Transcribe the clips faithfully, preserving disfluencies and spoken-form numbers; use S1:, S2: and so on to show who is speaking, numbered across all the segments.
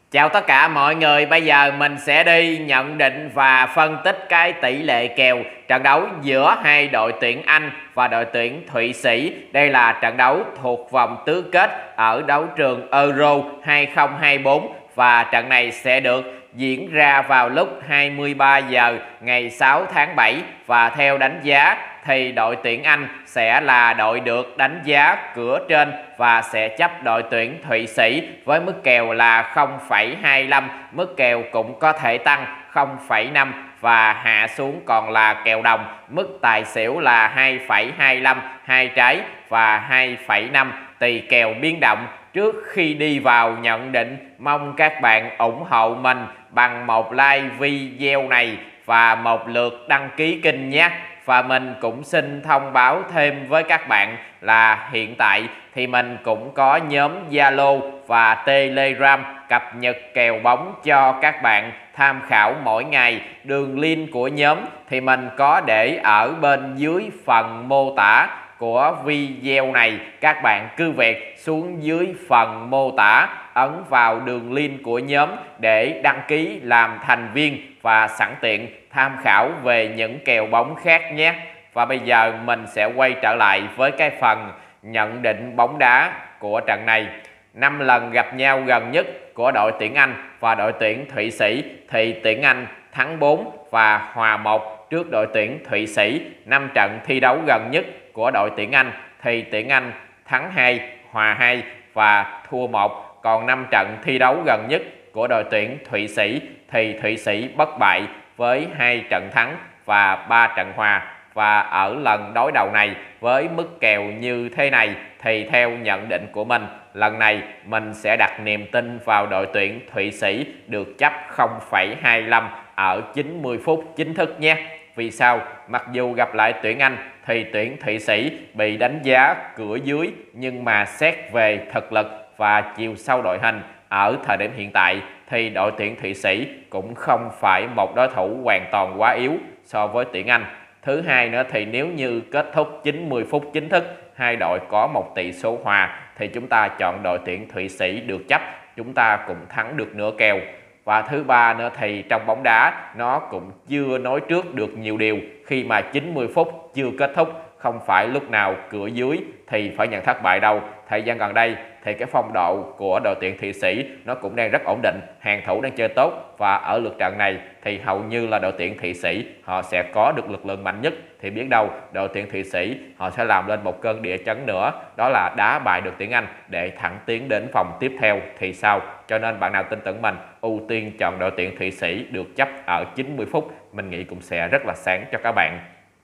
S1: Chào tất cả mọi người, bây giờ mình sẽ đi nhận định và phân tích cái tỷ lệ kèo trận đấu giữa hai đội tuyển Anh và đội tuyển Thụy Sĩ. Đây là trận đấu thuộc vòng tứ kết ở đấu trường Euro hai không hai tư và trận này sẽ được diễn ra vào lúc hai mươi ba giờ ngày sáu tháng bảy, và theo đánh giá thì đội tuyển Anh sẽ là đội được đánh giá cửa trên và sẽ chấp đội tuyển Thụy Sĩ với mức kèo là không phẩy hai lăm. Mức kèo cũng có thể tăng không phẩy năm và hạ xuống còn là kèo đồng. Mức tài xỉu là hai phẩy hai lăm hai trái và hai phẩy năm, tùy kèo biến động. Trước khi đi vào nhận định, mong các bạn ủng hộ mình bằng một like video này và một lượt đăng ký kênh nhé. Và mình cũng xin thông báo thêm với các bạn là hiện tại thì mình cũng có nhóm Zalo và Telegram cập nhật kèo bóng cho các bạn tham khảo mỗi ngày. Đường link của nhóm thì mình có để ở bên dưới phần mô tả của video này. Các bạn cứ việc xuống dưới phần mô tả, ấn vào đường link của nhóm để đăng ký làm thành viên và sẵn tiện tham khảo về những kèo bóng khác nhé. Và bây giờ mình sẽ quay trở lại với cái phần nhận định bóng đá của trận này. năm lần gặp nhau gần nhất của đội tuyển Anh và đội tuyển Thụy Sĩ thì tuyển Anh thắng bốn và hòa một trước đội tuyển Thụy Sĩ. năm trận thi đấu gần nhất của đội tuyển Anh thì tuyển Anh thắng hai, hòa hai và thua một. Còn năm trận thi đấu gần nhất của đội tuyển Thụy Sĩ thì Thụy Sĩ bất bại với hai trận thắng và ba trận hòa. Và ở lần đối đầu này với mức kèo như thế này thì theo nhận định của mình, lần này mình sẽ đặt niềm tin vào đội tuyển Thụy Sĩ được chấp không phẩy hai lăm ở chín mươi phút chính thức nhé. Vì sao? Mặc dù gặp lại tuyển Anh thì tuyển Thụy Sĩ bị đánh giá cửa dưới, nhưng mà xét về thực lực và chiều sâu đội hình ở thời điểm hiện tại thì đội tuyển Thụy Sĩ cũng không phải một đối thủ hoàn toàn quá yếu so với tuyển Anh. Thứ hai nữa thì nếu như kết thúc chín mươi phút chính thức, hai đội có một tỷ số hòa thì chúng ta chọn đội tuyển Thụy Sĩ được chấp, chúng ta cũng thắng được nửa kèo. Và thứ ba nữa thì trong bóng đá nó cũng chưa nói trước được nhiều điều, khi mà chín mươi phút chưa kết thúc, không phải lúc nào cửa dưới thì phải nhận thất bại đâu. Thời gian gần đây thì cái phong độ của đội tuyển Thụy Sĩ nó cũng đang rất ổn định, hàng thủ đang chơi tốt, và ở lượt trận này thì hầu như là đội tuyển Thụy Sĩ họ sẽ có được lực lượng mạnh nhất. Thì biết đâu đội tuyển Thụy Sĩ họ sẽ làm lên một cơn địa chấn nữa, đó là đá bại được tuyển Anh để thẳng tiến đến vòng tiếp theo thì sao. Cho nên bạn nào tin tưởng mình, ưu tiên chọn đội tuyển Thụy Sĩ được chấp ở chín mươi phút, mình nghĩ cũng sẽ rất là sáng cho các bạn.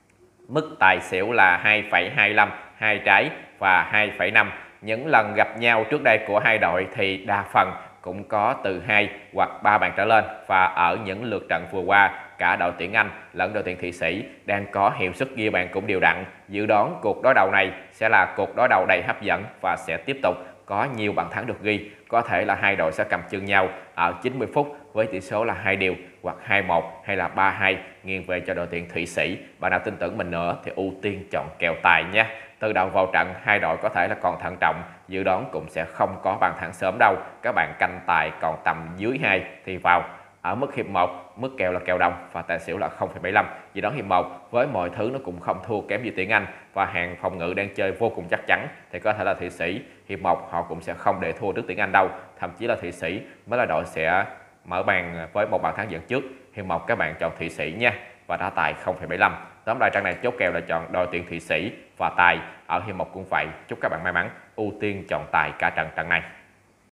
S1: Mức tài xỉu là hai phẩy hai lăm hai trái và hai phẩy năm. Những lần gặp nhau trước đây của hai đội thì đa phần cũng có từ hai hoặc ba bàn trở lên, và ở những lượt trận vừa qua cả đội tuyển Anh lẫn đội tuyển Thụy Sĩ đang có hiệu suất ghi bàn cũng đều đặn. Dự đoán cuộc đối đầu này sẽ là cuộc đối đầu đầy hấp dẫn và sẽ tiếp tục có nhiều bàn thắng được ghi. Có thể là hai đội sẽ cầm chân nhau ở chín mươi phút với tỷ số là hai đều hoặc hai một hay là ba hai, nghiêng về cho đội tuyển Thụy Sĩ. Bạn nào tin tưởng mình nữa thì ưu tiên chọn kèo tài nhé. Từ đầu vào trận hai đội có thể là còn thận trọng, dự đoán cũng sẽ không có bàn thắng sớm đâu. Các bạn canh tài còn tầm dưới hai thì vào. Ở mức hiệp một, mức kèo là kèo đồng và tài xỉu là không phẩy bảy lăm. Dự đoán hiệp một với mọi thứ nó cũng không thua kém gì tuyển Anh, và hàng phòng ngự đang chơi vô cùng chắc chắn thì có thể là Thụy Sĩ hiệp một họ cũng sẽ không để thua trước tuyển Anh đâu. Thậm chí là Thụy Sĩ mới là đội sẽ mở bàn với một bàn thắng dẫn trước. Hiệp một các bạn chọn Thụy Sĩ nha, và đá tài không phẩy bảy lăm. Tóm lại trận này chốt kèo là chọn đội tuyển Thụy Sĩ và tài ở hiệp một cũng vậy. Chúc các bạn may mắn, ưu tiên chọn tài cả trận trận này.